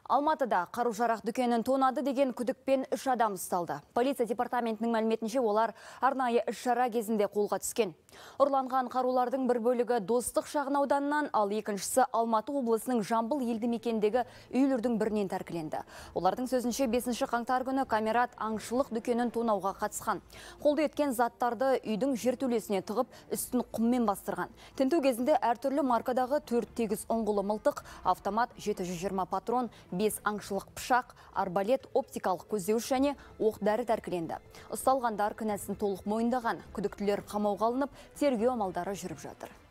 Алматыда қару-жарақ дүкенін тонады деген күдікпен 3 адам ұсталды. Полиция департаментінің мәліметінше олар арнайы іс-шара кезінде қолға түскен. Ұрланған қарулардың бір бөлігі Достық шағын ауданынан, ал екіншісі Алматы облысының Жамбыл елді мекендегі үйлердің бірінен тәркіленді. Олардың сөзінше 5 қаңтар күні камерат аңшылық дүкенін тонауға қатысқан. Қолды еткен заттарды үйдің жертөлесіне тығып, үстін құммен бастырған. Тінту кезінде әртүрлі маркадағы 4 тегіс ұңғылы мылтық, автомат 720 патрон, 5 аңшылық пышақ, арбалет, оптикалық көздеуіш және оқ-дәрі тәркіленді. Ұсталғандар кінәсін толық мойындаған. Күдіктілер қамауға алынып, тергеу амалдары жүріп жатыр.